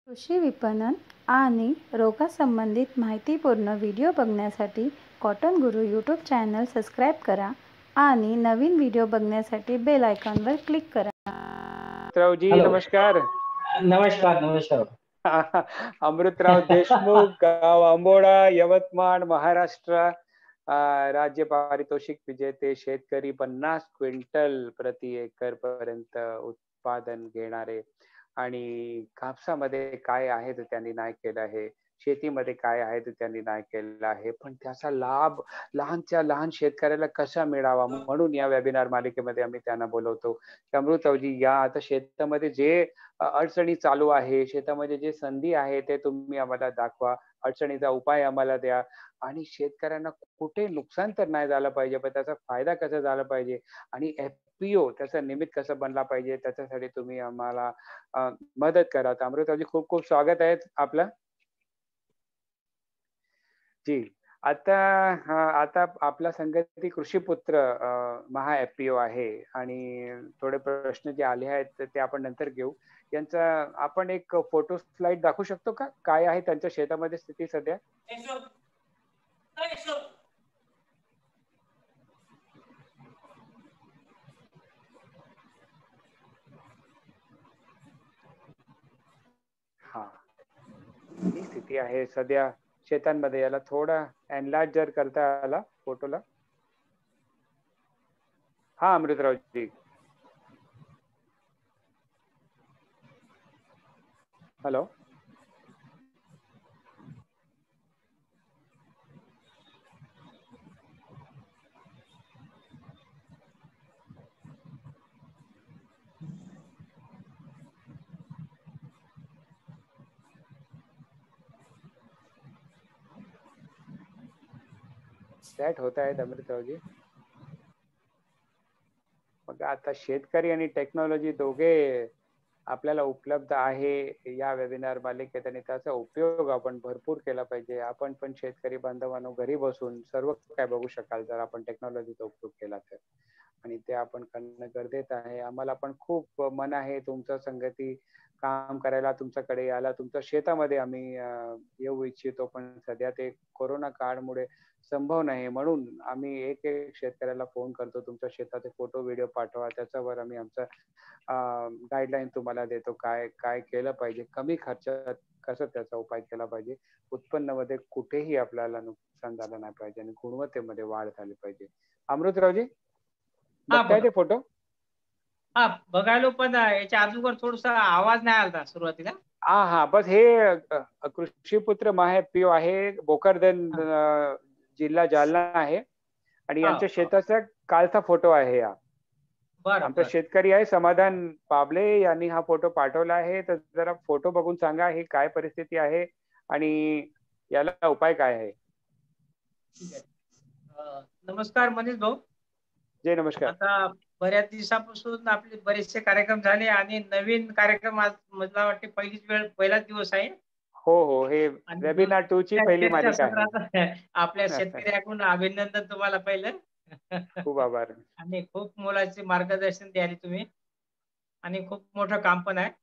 कृषी विपणन आणि रोगासंबंधित माहितीपूर्ण व्हिडिओ बघण्यासाठी कॉटन गुरु यूट्यूब चॅनल सबस्क्राईब करा आणि नवीन व्हिडिओ बघण्यासाठी बेल आयकॉनवर क्लिक करा. अमृतरावजी हॅलो. नमस्कार. नमस्कार. अमृतराव देशमुख, गाव आंबोडा, यवतमाळ, महाराष्ट्र. राज्य पारितोषिक विजेते शेतकरी, 50 क्विंटल प्रति एकर पर्यंत उत्पादन घेणारे. आणि कापसामध्ये काय आहे ते त्यांनी नाही केलं आहे, शेतीमध्ये काय आहे ते त्यांनी नाही केलं आहे, पण त्याचा लाभ लहानच्या लहान शेतकऱ्याला कसा मिळावा म्हणून या वेबिनार मालिकेमध्ये आम्ही त्यांना बोलवतो. अमृतरावजी, या आता शेतामध्ये जे अडचणी चालू आहे, शेतामध्ये जे संधी आहे ते तुम्ही आम्हाला दाखवा, अडचणीचा उपाय आम्हाला द्या आणि शेतकऱ्यांना कुठे नुकसान तर नाही झालं पाहिजे, पण त्याचा फायदा कसा झाला पाहिजे आणि FPO त्याचा निमित्त कसं बनला पाहिजे, त्याच्यासाठी तुम्ही आम्हाला मदत करा. तर अमृतरावजी, खूप खूप स्वागत आहे आपलं. जी, आता आपला संगती कृषीपुत्र महा FPO आहे आणि थोडे प्रश्न जे आले आहेत ते आपण नंतर घेऊ. यांचा आपण एक फोटो स्लाइड दाखवू शकतो का, काय आहे त्यांच्या शेतामध्ये स्थिती सध्या? हा, ही स्थिती आहे सध्या शेतांमध्ये. याला थोडा एनलार्ज जर करता आला फोटोला. हा अमृतरावजी, हॅलो. सेट होत आहेत अमृतरावजी. मग आता शेतकरी आणि टेक्नॉलॉजी दोघे आपल्याला उपलब्ध आहे या वेबिनार मालिकेत आणि त्याचा उपयोग आपण भरपूर केला पाहिजे. आपण पण शेतकरी बांधवांनो घरी बसून सर्व काय बघू शकाल जर आपण टेक्नॉलॉजीचा उपयोग केला तर, आणि ते आपण करणं गरजेचं आहे. आम्हाला पण खूप मन आहे तुमचं संगती काम करायला, तुमच्याकडे यायला, तुमच्या शेतामध्ये आम्ही येऊ इच्छितो, पण सध्या ते कोरोना काळामुळे संभव नाही. म्हणून आम्ही एक एक शेतकऱ्याला फोन करतो, तुमच्या शेताचे फोटो व्हिडिओ पाठवा, त्याच्यावर आम्ही आमचा गाईडलाईन तुम्हाला देतो, काय काय केलं पाहिजे, कमी खर्चात कसं त्याचा उपाय केला पाहिजे, उत्पन्नामध्ये कुठेही आपल्याला नुकसान झालं नाही पाहिजे आणि गुणवत्तेमध्ये वाढ झाली पाहिजे. अमृतरावजी, बघताय ते फोटो? हा, बघायलो, पण याच्या अगोदर थोडासा आवाज नाही आला सुरुवातीला. हा, बस हे कृषीपुत्र महा FPO आहे, भोकरदन जिल्हा जालना आहे आणि यांच्या शेताचा कालचा फोटो आहे. हा आमचा शेतकरी आहे समाधान पाबळे यांनी हा फोटो पाठवला आहे. तर जरा फोटो बघून सांगा ही काय परिस्थिती आहे आणि याला उपाय काय आहे. ठीक आहे. नमस्कार मनीष भाऊ. जय नमस्कार. आता बऱ्याच दिवसापासून आपले बरेचसे कार्यक्रम झाले आणि नवीन कार्यक्रम आज मला वाटते पहिलाच दिवस आहे. हो, हे वेबिनार 2 ची पहिली मालिका आहे. आपल्या शेतकऱ्याकडून अभिनंदन तुम्हाला पहिलं. खूप आभार. आणि खूप मोलाचे मार्गदर्शन द्याले तुम्ही आणि खूप मोठं काम पण आहे.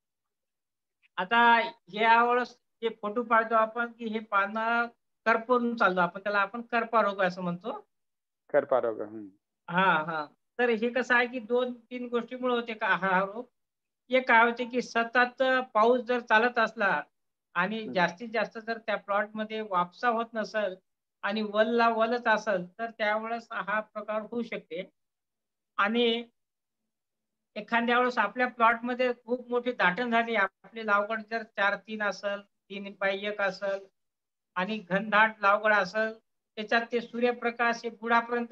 आता यावेळेस जे फोटो पाहतो आपण की हे पानं करपून चाललो आपण, त्याला आपण करपा रोग असं म्हणतो. करपा रोग. हा. तर हे कसं आहे की 2-3 गोष्टीमुळे होते का हा रोग. एक काय होते की सतत पाऊस जर चालत असला आणि जास्तीत जास्त जर त्या प्लॉट मध्ये वापसा होत नसेल आणि वलच असेल तर त्यावेळेस हा प्रकार होऊ शकते. आणि एखाद्या वेळेस आपल्या प्लॉट मध्ये खूप मोठी दाटण झाली, आपली लागवड जर 4-3 असेल, 3x1 असेल आणि घनदाट लागवड असेल, त्याच्यात ते सूर्यप्रकाश हे बुडापर्यंत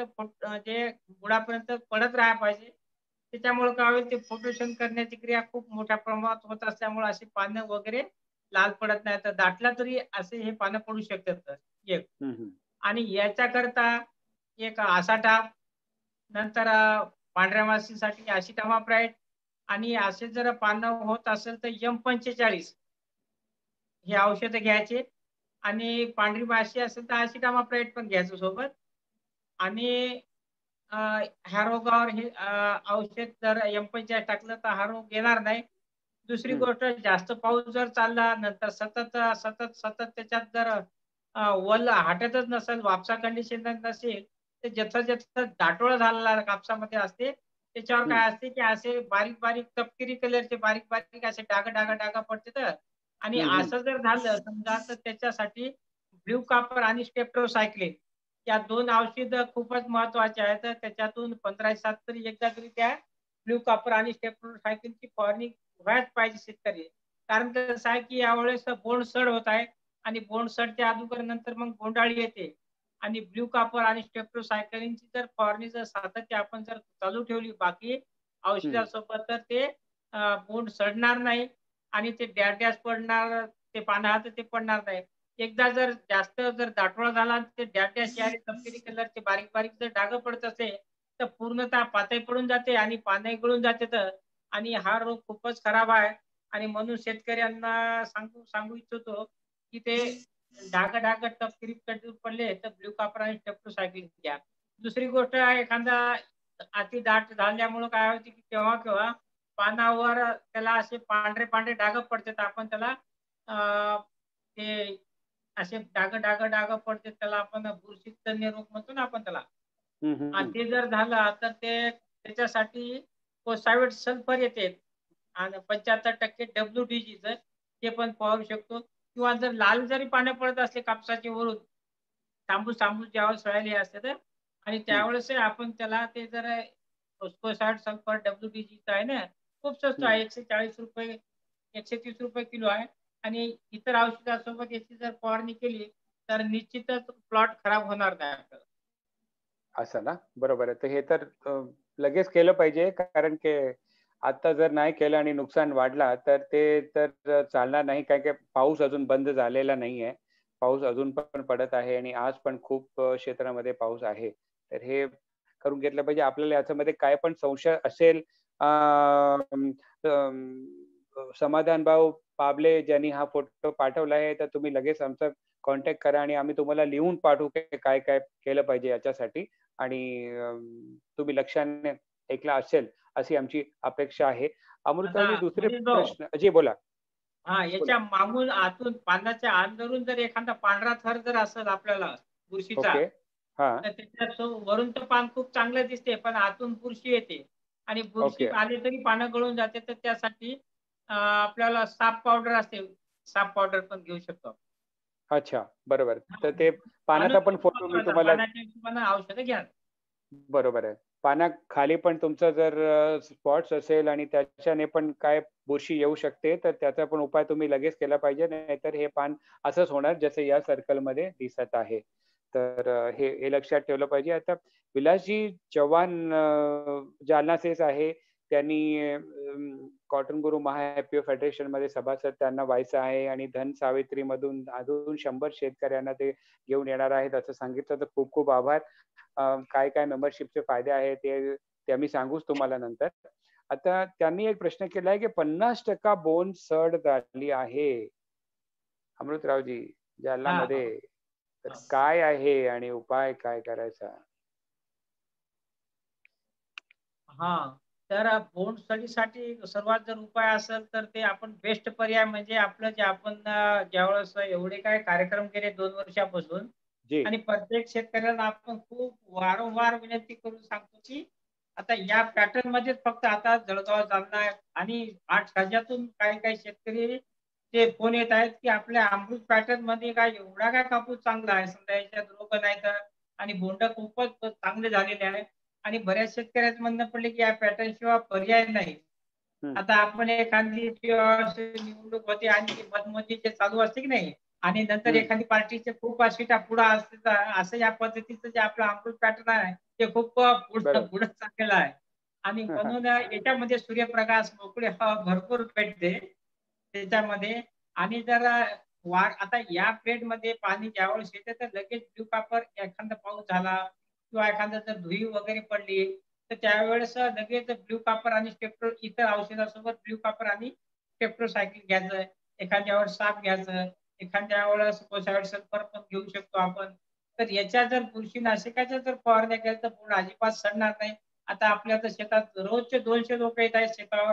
पडत राहायला पाहिजे. त्याच्यामुळे काय होईल, ते फोटोशन करण्याची क्रिया खूप मोठ्या प्रमाणात होत असल्यामुळे अशी पानं वगैरे लाल पडत नाही, तर दाटला तरी असे हे पानं पडू शकतात. एक आणि याच्याकरता एक आसाटा, नंतर पांढऱ्या माशीसाठी असिटामाप्राइड आणि असे जर पानं होत असेल तर M45 हे औषध घ्यायचे. आणि पांढरी माशी असेल तर असिटामाप्राइड पण घ्यायचं सोबत. आणि ह्या रोगावर हे औषध जर M45 टाकलं तर हा रोग येणार नाही. दुसरी हम्म. गोष्ट, जास्त पाऊस जर चालला नंतर सतत सतत सतत त्याच्यात जर वल हटतच नसेल, वापसा कंडिशन नसेल, तर ज्याचा ज्याचा दाटोळा झालेला कापसामध्ये असते, त्याच्यावर हम्म. काय असते की असे बारीक बारीक तपकिरी कलरचे बारीक बारीक असे डाग डाग डाग पडते तर. आणि हम्म. हम्म. असं जर झालं समजा, तर त्याच्यासाठी ब्ल्यू कॉपर आणि स्टेप्टोसायक्लिन या 2 औषधं खूपच महत्वाची आहेत. तर त्याच्यातून 15 दिवसात तरी एकदा तरी त्या ब्ल्यू कॉपर आणि स्टेप्टोसायक्लिनची फवारणी व्हायच पाहिजे शेतकरी. कारण कसं आहे की यावेळेस बोंडसड होत आहे आणि बोंडसडच्या अगोदर नंतर मग बोंडाळी येते. आणि ब्ल्यू कॉपर आणि स्टेप्टोसायक्लिनची जर फवारणी जर सातत्य आपण जर चालू ठेवली बाकी हम्म. औषधासोबत, तर ते बोंड सडणार नाही आणि ते डॅश पडणार, ते पानात ते पडणार नाही. एकदा जर जास्त जर दाटोळा झाला आणि ते डॅश आणि तपकिरी कलरचे बारीक बारीक जर डाग पडत असेल, तर पूर्णतः पातळ पडून जाते आणि पाने गळून जाते. तर आणि हा रोग खूपच खराब आहे. आणि म्हणून शेतकऱ्यांना सांगू सांगू इच्छितो की ते डाग डाग तपकिरी पडले तर ब्ल्यू कॉपर आणि स्टेप्टोसायक्लिन घ्या. दुसरी गोष्ट आहे, एखादा अति दाट झाल्यामुळे काय होते की केव्हा केव्हा पानावर त्याला असे पांढरे पांढरे डाग पडतात. आपण त्याला अं, ते असे डाग डाग डाग पडते, त्याला आपण बुरशीजन्य रोग म्हणतो ना आपण त्याला. हम्म. हम्म. ते जर झालं तर ते त्याच्यासाठी कोसावीट सल्फर येते आणि 75% WDG ते पण फवारू शकतो. किंवा जर लाल जरी पानं पडत असले कापसाचे वरून, तांबूस तांबूस ज्यावेळेस व्हायले असते तर, आणि हम्म. त्यावेळेस आपण त्याला ते जर कोसावीट सल्फर WDG आहे ना, खूप स्वस्त हम्म. आहे. ₹140 ₹130 किलो आहे. आणि इतर औषधासोबत याची जर फवारणी केली तर निश्चितच प्लॉट खराब होणार नाही आपल्याला. असं ना, बरोबर आहे. तर हे तर लगेच केलं पाहिजे, कारण की आता जर नाही केलं आणि नुकसान वाढला तर ते तर चालणार नाही, कारण की पाऊस अजून बंद झालेला नाहीये. पाऊस अजून पण पडत आहे आणि आज पण खूप क्षेत्रामध्ये पाऊस आहे. तर हे करून घेतलं पाहिजे. आपल्याला याच्यामध्ये काय पण संशय असेल, समाधान भाऊ पाबले ज्यांनी हा फोटो पाठवला आहे, तर तुम्ही लगेच आमचा कॉन्टॅक्ट करा आणि आम्ही तुम्हाला लिहून पाठवू की काय काय केलं पाहिजे याच्यासाठी. आणि तुम्ही लक्षाने ऐकला असेल अशी आमची अपेक्षा आहे. आता अमृतरावजी, दुसरे मनीष भाऊ, प्रश्न जी बोला. हा बोला. याच्या मागून आतून पानाच्या अंदरून जर एखादा पांढरा थर जर असेल आपल्याला बुरशीचा, ओके. हा. तर त्याच्या वरून तर पान खूप चांगलं दिसते, पण आतून बुरशी येते. आणि बुरशी ओके. आली तरी पानं गळून जाते. तर त्यासाठी आपल्याला साप पावडर असते, साप पावडर पण घेऊ शकतो. अच्छा, बरोबर. हा. तर ते पानं पानाचा पण खूप फोटो मी महत्वाचं, तुम्हाला. पानाच्या हिशोबानं औषधं घ्या. बरोबर आहे. पानाखाली पण तुमचं जर स्पॉट्स असेल आणि त्याच्याने पण काय बुरशी येऊ शकते, तर त्याचा पण उपाय तुम्ही लगेच केला पाहिजे. नाहीतर हे पान असंच होणार जसं या सर्कलमध्ये दिसत आहे. तर हे हे लक्षात ठेवलं पाहिजे. आता विलासजी चव्हाण जालनाचेच आहे. त्यांनी कॉटन गुरु महा फेडरेशनमध्ये सभासद त्यांना व्हायचं आहे आणि धन सावित्रीमधून अजून 100 शेतकऱ्यांना ते घेऊन येणार आहेत असं सांगितलं. तर खूप खूप आभार. काय काय मेंबरशिपचे फायदे आहेत ते आम्ही सांगूच तुम्हाला नंतर. आता त्यांनी एक प्रश्न केलाय की 50% बोंड सड झाली आहे अमृतरावजी हा जालनामध्ये. हा तर हा. काय आहे आणि उपाय काय करायचा? हा, तर बोंडअळीसाठी सर्वात जर उपाय असेल तर ते आपण बेस्ट पर्याय म्हणजे आपलं जे आपण ज्यावेळेस एवढे काय कार्यक्रम केले 2 वर्षापासून, जी. आणि प्रत्येक शेतकऱ्याला आपण खूप वारंवार विनंती करून सांगतो की आता या पॅटर्न मध्येच फक्त आता जळगाव, जालना आणि 8 राज्यातून काही काही शेतकरी ते फोन येत आहेत की आपल्या अमृत पॅटर्न मध्ये काय एवढा काय कापूस चांगला आहे, समजा याच्यात रोग नाही तर, आणि बोंड खूपच चांगले झालेले आहे. आणि बऱ्याच शेतकऱ्याचं म्हणणं पडले की या पॅटर्न शिवाय पर्याय नाही. हम्म. आता आपण एखादी निवडणूक होते आणि ती मतमोजणी चालू असते की नाही, आणि नंतर हम्म. एखादी पार्टीचे खूप सीटा पुढे असते, तर असं या पद्धतीचं जे आपलं अमृत पॅटर्न आहे ते खूप पुढे बरोबर. पुढे चाललेलं आहे. आणि म्हणून याच्यामध्ये सूर्यप्रकाश, मोकळी हवा भरपूर भेटते त्याच्यामध्ये. आणि जर वाढ आता या पिरियड मध्ये पाणी ज्यावेळेस येते तर लगेच ब्ल्यू कॉपर, एखादा पाऊस झाला किंवा एखादा जर धुळी वगैरे पडली, तर त्यावेळेस लगेच ब्ल्यू कॉपर आणि इतर औषधासोबत ब्ल्यू कॉपर आणि स्टेप्टोसायक्लिन घ्यायचं. एखाद्या वेळेस साप घ्यायचं, एखाद्या वेळेस कोसावीट सल्फर पण घेऊ शकतो आपण. तर याच्या जर बुरशीनाशकाच्या जर फवारण्या केल्या तर बोंड अजिबात सडणार नाही. आता आपल्या तर शेतात रोजचे 200 लोक येत आहेत शेतावर,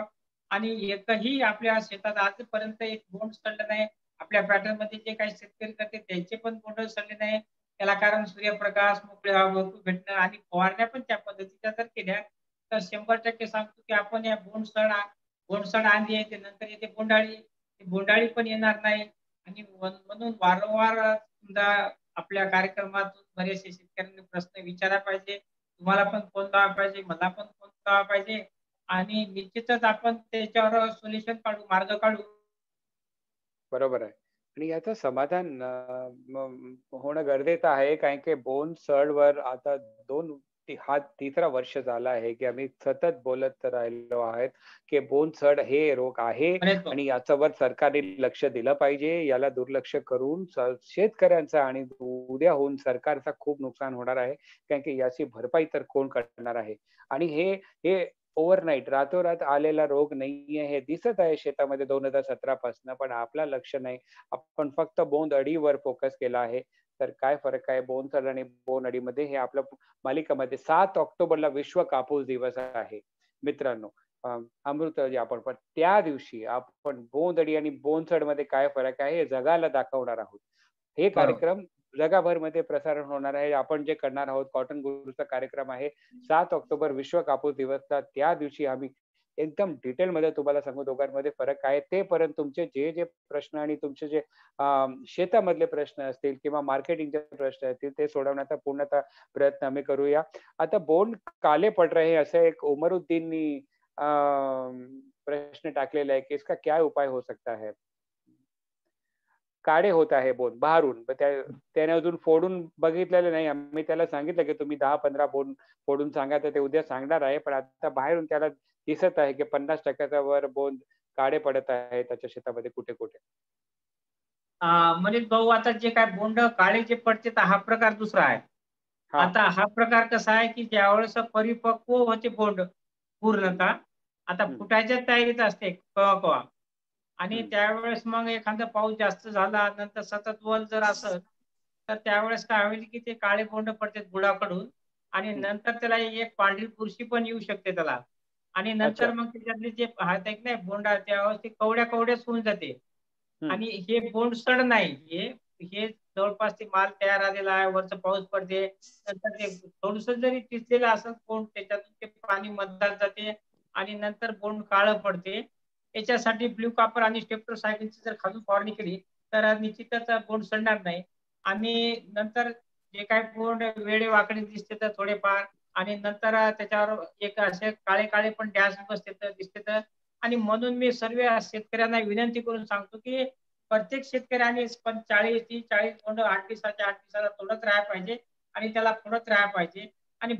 आणि एकही आपल्या शेतात आजपर्यंत एक बोंड सडलं नाही. आपल्या पॅटर्न मध्ये जे काही शेतकरी करते त्यांचे पण बोंड सडले नाही. त्याला कारण सूर्यप्रकाश, मोकळी हवा भरपूर भेटणं आणि फवारण्या पण त्या पद्धतीच्या जर केल्या तर 100% सांगतो की आपण या बोंडसड आंधी येते, नंतर येते बोंडाळी. ती बोंडाळी पण येणार नाही. आणि म्हणून वारंवार समजा आपल्या कार्यक्रमातून बरेचसे शेतकऱ्यांनी प्रश्न विचारायला पाहिजे. तुम्हाला पण फोन लावायला पाहिजे, मला पण फोन लावायला पाहिजे आणि निश्चितच आपण त्याच्यावर सोल्युशन काढू, मार्ग काढू. बरोबर आहे. आणि याचं समाधान होणं गरजेचं आहे कारण की बोनसडवर आता 2 हा तिसरा वर्ष झाला आहे, की आम्ही सतत बोलत राहिलो आहेत, की बोनसड हे रोग आहे म्हणेच बघ. आणि याच्यावर सरकारने लक्ष दिलं पाहिजे. याला दुर्लक्ष करून शेतकऱ्यांचा आणि उद्या होऊन सरकारचा खूप नुकसान होणार आहे. कारण की याची भरपाई तर कोण करणार आहे? आणि हे ओव्हरनाईट रातोरात आलेला रोग नाहीये हे दिसत आहे शेतामध्ये 2017 पासून, पण आपलं लक्ष नाही. आपण फक्त बोंडअळीवर फोकस केला आहे. तर काय फरक आहे बोंडसड आणि बोंडअळीमध्ये हे आपल्या मालिकामध्ये 7 ऑक्टोबरला विश्व कापूस दिवस आहे. मित्रांनो, अमृत आपण पण त्या दिवशी आपण बोंडअळी आणि बोंडसडमध्ये काय फरक आहे हे जगाला दाखवणार आहोत. हे बरोबर. कार्यक्रम जगभरमध्ये प्रसारण होणार आहे. आपण जे करणार आहोत कॉटन गुरूचा कार्यक्रम आहे 7 ऑक्टोबर विश्व कापूस दिवसचा. त्या दिवशी आम्ही एकदम डिटेलमध्ये तुम्हाला सांगू दोघांमध्ये फरक आहे ते. परंतु तुमचे जे प्रश्न आणि तुमचे जे शेतामधले प्रश्न असतील किंवा मार्केटिंगचे प्रश्न असतील ते सोडवण्याचा पूर्णतः प्रयत्न आम्ही करूया. आता बोंड काले पड रहे हैं असं एक उमरुद्दीननी प्रश्न टाकलेला आहे की इसका क्या उपाय हो सकता है? काळे होत आहे बोंड बाहेरून. त्याने अजून फोडून बघितलेलं नाही. आम्ही त्याला सांगितलं की तुम्ही 10-15 बोंड फोडून सांगा, तर ते उद्या सांगणार आहे. पण आता बाहेरून त्याला दिसत आहे की 50% वर बोंड काळे पडत आहे त्याच्या शेतामध्ये कुठे-कुठे. म्हणजे भाऊ आता जे काय बोंड काळे जे पडते तर हा प्रकार दुसरा आहे. हां. आता हा प्रकार कसा आहे, की ज्यावेळेस परिपक्व होते बोंड पूर्णतः, आता हं, फुटायच्या तयारीत असते केव्हा-केव्हा आणि हं. त्यावेळेस मग एखादा पाऊस जास्त झाला, नंतर सतत ऊन जर असेल, तर त्यावेळेस काय होईल, की ते काळे बोंड पडतात बुडाकडून आणि हं. नंतर त्याला एक पांढरी बुरशी पण येऊ शकते त्याला आणि नंतर अच्छा. मग त्याच्यातले जे आहेत नाही बोंड त्यावेळेस ते कवड्या-कवड्याच होऊन जाते. हं. आणि हे बोंडसड नाही. हे हे जवळपास ते माल तयार आलेला आहे. वरचा पाऊस पडते. नंतर ते थोडंसं जरी टिचलेलं असेल बोंड त्याच्यातून ते पाणी मधात जाते आणि नंतर बोंड काळं पडते. याच्यासाठी ब्लू कॉपर आणि स्ट्रेप्टोसायक्लिनची जर खालून फवारणी केली, तर निश्चितच बोंड सडणार नाही. आणि नंतर जे काही बोंड वेडेवाकडे दिसते तर थोडेफार आणि नंतर त्याच्यावर एक असे काळे-काळे पण डॅश बसते तर दिसते तर आणि म्हणून मी सर्व शेतकऱ्यांना विनंती करून सांगतो, की प्रत्येक शेतकऱ्याने पण 40 बोंड 8 दिवसाच्या 8 दिवसाला तोडत राहायला पाहिजे आणि त्याला फोडत राहायला पाहिजे आणि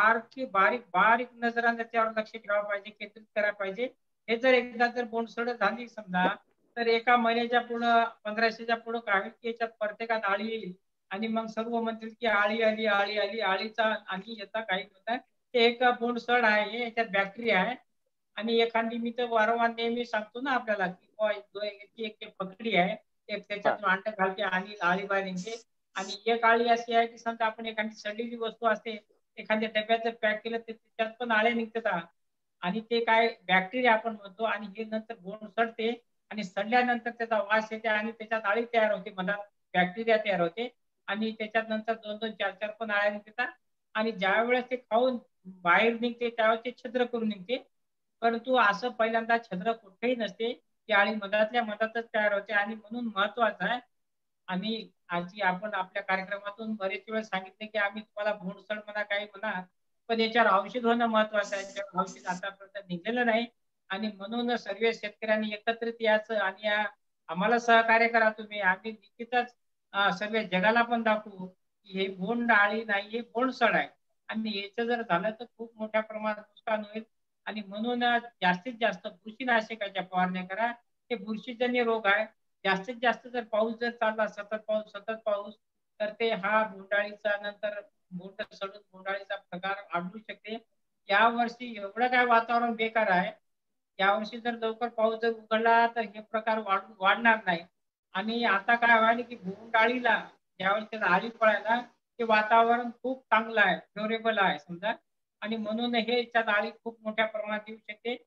बारीक नजराने त्यावर लक्ष ठेवायला पाहिजे, केंद्रित करायला पाहिजे. हे जर एकदा जर बोंडसड झाली समजा, तर एका महिन्याच्या पुढं 1500च्या पुढं काय होईल, की याच्यात प्रत्येकात आळी येईल आणि मग सर्व म्हणतील, की आळी आली, आळी आली. आळीचा आणि याचा काही म्हणतात, ते एक बोंडसड आहे, याच्यात बॅक्टेरिया आहे. आणि एखादी मी तर वारंवार नेहमी सांगतो ना आपल्याला, की बुवा याची एक पकडी आहे. एक हां. त्याच्यातून अंड घालते आणि आळी बाहेर निघते आणि एक आळी अशी आहे, की समजा आपण एखादी सडलेली वस्तू असते, एखाद्या डब्यात जर पॅक केलं तर त्याच्यात पण आळ्या निघतात आणि ते काय बॅक्टेरिया आपण म्हणतो आणि हे नंतर बोंड सडते आणि सडल्यानंतर त्याचा वास येते आणि त्याच्यात आळी तयार होते, मधात बॅक्टेरिया तयार होते आणि त्याच्यात नंतर 2-2, 4-4 पण आळ्या निघतात आणि ज्यावेळेस ते खाऊन बाहेर निघते त्यावेळेस ते छिद्र करून निघते. परंतु असं पहिल्यांदा छिद्र कुठेही नसते. ती आळी मधातल्या मधातच तयार होते आणि म्हणून महत्वाचं आहे आणि आजी आपण आपल्या कार्यक्रमातून बरेच वेळेस सांगितले, की आम्ही तुम्हाला बोंडसड म्हणा काही म्हणा, पण याच्यावर औषध होणं महत्वाचं आहे. याच्यावर औषध आतापर्यंत निघलेलं नाही आणि म्हणून सर्व शेतकऱ्यांनी एकत्रित यायचं आणि आम्हाला सहकार्य करा तुम्ही. आम्ही निश्चितच सर्व जगाला पण दाखवू, की हे बोंड आळी नाही, हे बोंडसड आहे आणि याचं जर झालं तर खूप मोठ्या प्रमाणात नुकसान होईल. आणि म्हणून जास्तीत जास्त बुरशीनाशकाच्या फवारण्या करा. हे बुरशीजन्य रोग आहे. जास्तीत जास्त जर पाऊस जर चालला सतत पाऊस तर ते हा बोंडाळीचा नंतर बोंड सडून बोंडाळीचा प्रकार आढळू शकते. यावर्षी एवढं काय वातावरण बेकार आहे. यावर्षी जर लवकर पाऊस जर उघडला तर हे प्रकार वाढणार नाही. आणि आता काय व्हायला की बोंडाळीला ज्यावेळेस त्याला आळी पडायला ते वातावरण खूप चांगलं आहे, फेवरेबल आहे समजा आणि म्हणून हे याच्यात आळी खूप मोठ्या प्रमाणात येऊ शकते.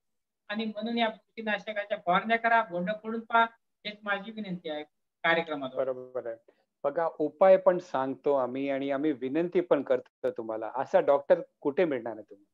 आणि म्हणून या बुरशीनाशकाच्या फवारण्या करा, बोंड फोडून पहा, हेच माझी विनंती आहे कार्यक्रमाद्वारे. बरोबर आहे. बघा, उपाय पण सांगतो आम्ही आणि आम्ही विनंती पण करतो तुम्हाला. असा डॉक्टर कुठे मिळणार आहे तुम्हाला?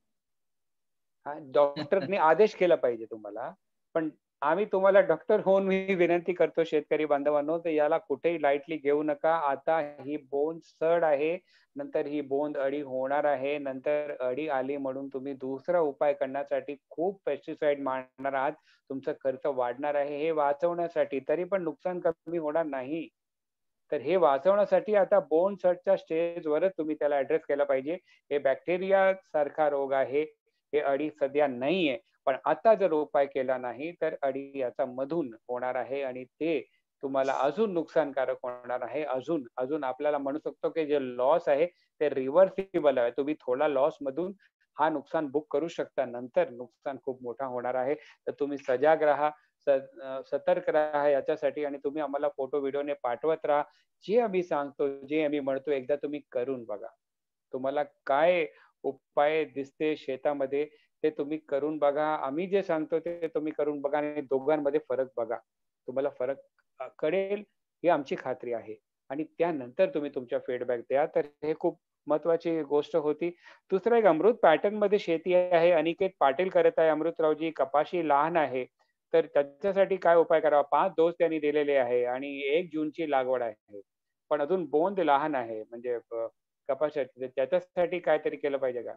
डॉक्टरने आदेश केला पाहिजे तुम्हाला, पण आम्ही तुम्हाला डॉक्टर होऊन मी विनंती करतो शेतकरी बांधवांनो, तर याला कुठेही लाईटली घेऊ नका. आता ही बोंड सड आहे, नंतर ही बोंड अळी होणार आहे, नंतर अळी आली म्हणून तुम्ही दुसरा उपाय करण्यासाठी खूप पेस्टिसाइड मारणार आहात, तुमचा खर्च वाढणार आहे. हे वाचवण्यासाठी तरी पण नुकसान कमी होणार नाही. तर हे वाचवण्यासाठी आता बोन सटच्या स्टेजवरच तुम्ही त्याला ऍड्रेस केला पाहिजे. हे बॅक्टेरिया सारखा रोग आहे, हे अळी सध्या नाहीये, पण आता जर उपाय केला नाही तर अळी याचा मधून होणार आहे आणि ते तुम्हाला अजून नुकसानकारक होणार आहे. अजून अजून आपल्याला म्हणू शकतो की जे लॉस आहे ते रिव्हर्सिबल आहे. तुम्ही थोडा लॉस मधून हा नुकसान बुक करू शकता, नंतर नुकसान खूप मोठा होणार आहे. तर तुम्ही सजाग राहा, सतर्क राहा याच्यासाठी, आणि तुम्ही आम्हाला फोटो व्हिडिओने पाठवत राहा. जे आम्ही सांगतो, जे आम्ही म्हणतो, एकदा तुम्ही करून बघा. तुम्हाला काय उपाय दिसते शेतामध्ये ते तुम्ही करून बघा. आम्ही जे सांगतो ते तुम्ही करून बघा आणि दोघांमध्ये फरक बघा. तुम्हाला फरक कळेल ही आमची खात्री आहे. आणि त्यानंतर तुम्ही तुमचा फीडबॅक द्या. तर हे खूप महत्वाची गोष्ट होती. दुसरं एक, अमृत पॅटर्न मध्ये शेती आहे. अनिकेत पाटील करत आहे. अमृतरावजी, कपाशी लहान आहे, तर त्याच्यासाठी काय उपाय करावा? 5 डोस त्यांनी दिलेले आहे आणि 1 जूनची लागवड आहे, पण अजून बोंड लहान आहे, म्हणजे कपाशीची. त्याच्यासाठी काहीतरी केलं पाहिजे का?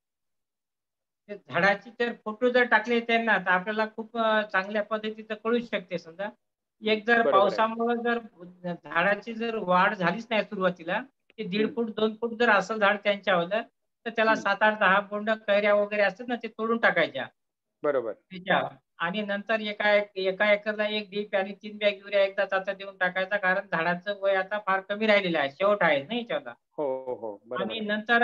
ते झाडाचे जर फोटो जर टाकले त्यांना तर आपल्याला खूप चांगल्या पद्धतीचं कळू शकते. समजा एक जर बरोबर आहे. पावसामुळे जर झाडाची जर वाढ झालीच नाही सुरुवातीला, ते 1.5 फूट 2 फूट जर असं झाड त्यांच्यावर, तर त्याला 7-8-10 बोंड कैऱ्या वगैरे असतात ना, ते तोडून टाकायच्या बरोबर. त्याच्या. आणि नंतर एका एकरला 1 डीप आणि 3 बॅग युरिया एकदाच आता देऊन टाकायचा, कारण झाडाचं वय आता फार कमी राहिलेलं आहे, शेवट आहे ना याच्याला. हो हो, बरोबर आणि आहे. नंतर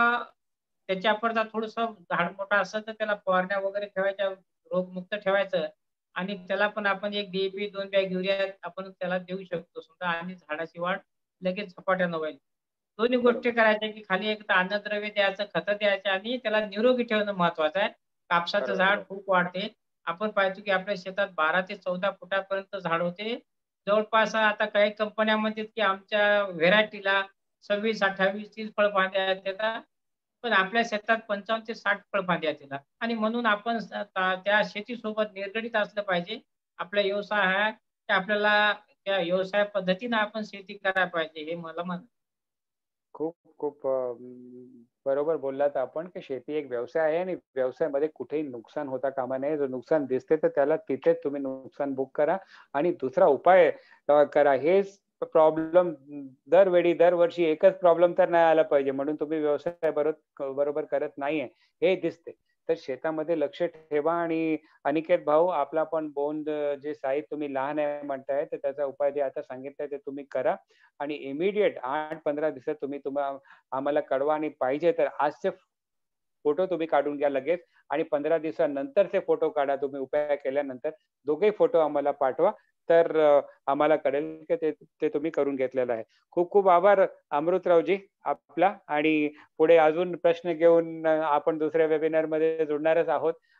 त्याच्या जर थोडंसं झाड मोठं असेल तर त्याला फवारण्या वगैरे ठेवायच्या, रोगमुक्त ठेवायचं. आणि त्याला पण आपण 1 DAP 2 बॅग युरिया आपण त्याला देऊ शकतो समजा, आणि झाडाची वाढ लगेच झपाट्यानं होईल. दोन्ही गोष्टी बरोबर. करायच्या, की खाली एक तर अन्नद्रव्य द्यायचं, खतं द्यायचं, आणि त्याला निरोगी ठेवणं महत्वाचं आहे. कापसाचं झाड बरोबर. खूप वाढते. आपण पाहतो की आपल्या शेतात 12 ते 14 फुटापर्यंत झाड होते. जवळपास आता काही कंपन्या म्हणतात की आमच्या व्हेरायटीला 26, 28, 30 फळफांद्या येतात. पण आपल्या शेतात 55 ते 60 फळफांद्या येतात. आणि म्हणून आपण त्या शेतीसोबत निगडीत असलं पाहिजे. आपला व्यवसाय आहे, ते आपल्याला त्या व्यवसाय पद्धतीनं आपण शेती करायला पाहिजे, हे मला म्हणायचं. खूप खूप बरोबर बोललात आपण, की शेती एक व्यवसाय आहे आणि व्यवसायामध्ये कुठेही नुकसान होता कामा नये. जर नुकसान दिसते तर त्याला तिथेच तुम्ही नुकसान बुक करा आणि दुसरा उपाय करा. हेच प्रॉब्लेम दरवेळी दरवर्षी एकच प्रॉब्लेम तर नाही आला पाहिजे, म्हणून तुम्ही व्यवसाय बरोबर करत नाहीये हे दिसते. तर शेतामध्ये लक्ष ठेवा. आणि अनिकेत भाऊ, आपला पण बोंड जे साईज तुम्ही लहान आहे म्हणताय, तर त्याचा उपाय जे आता सांगितलाय ते तुम्ही करा आणि इमिडिएट 8-15 दिवसात तुम्ही आम्हाला कळवा. आणि पाहिजे तर आजचे फोटो तुम्ही काढून घ्या लगेच, आणि 15 दिवसानंतरचे फोटो काढा तुम्ही उपाय केल्यानंतर. दोघेही फोटो आम्हाला पाठवा, तर आम्हाला कळेल की ते तुम्ही करून घेतलेलं आहे. खूप खूप आभार अमृतरावजी आपला. आणि पुढे अजून प्रश्न घेऊन आपण दुसऱ्या वेबिनार मध्ये जुडणारच आहोत.